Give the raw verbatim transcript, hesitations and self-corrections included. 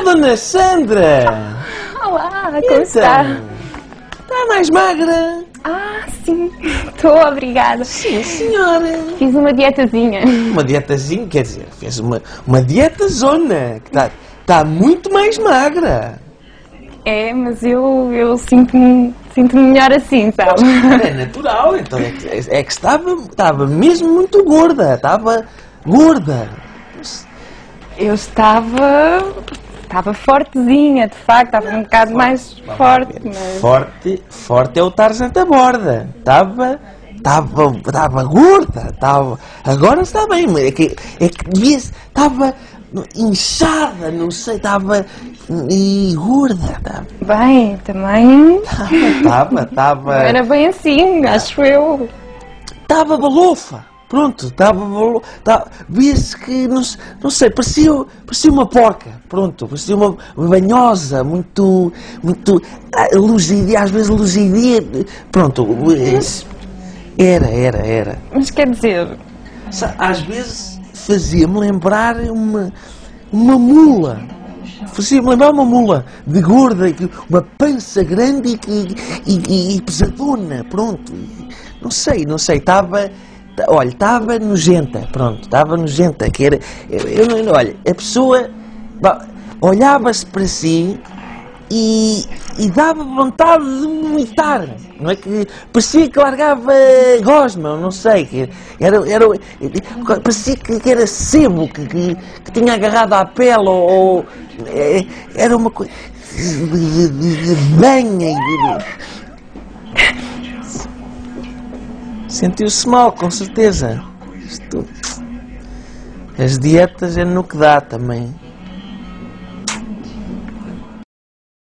Dona Sandra! Olá, como está? Está mais magra? Ah, sim, estou, obrigada. Sim, senhora. Fiz uma dietazinha. Uma dietazinha, quer dizer, fez uma, uma dieta zona, que está tá muito mais magra. É, mas eu, eu sinto-me sinto melhor assim, sabe? É natural, então é que, é que estava, estava mesmo muito gorda, estava gorda. Eu estava... Estava fortezinha, de facto, estava um bocado mais forte, mas... Forte, forte é o Tarzan da borda. Estava, estava, estava gorda, estava... Agora está bem, mas é que, é que devia... Estava inchada, não sei, estava... E gorda, estava... Bem, também... Estava, estava... Não era bem assim, acho eu. Estava balofa. Pronto, estava... Estava via-se que, não, não sei, parecia, parecia uma porca. Pronto, parecia uma banhosa, muito... Muito... Luzidia, às vezes luzidia... Pronto, era, era, era. Mas quer dizer... Às vezes fazia-me lembrar uma... Uma mula. Fazia-me lembrar uma mula de gorda, uma pança grande e, e, e, e pesadona, pronto. Não sei, não sei, estava... Olha, estava nojenta, pronto, estava nojenta, que era... Eu, eu, olha, a pessoa olhava-se para si e, e dava vontade de vomitar, não é que... Parecia que largava gosma, não sei, que era... era parecia que era sebo, que, que, que tinha agarrado à pele, ou... ou era uma coisa... de, de, de banha e... De, sentiu-se mal, com certeza. Isto... As dietas é no que dá também.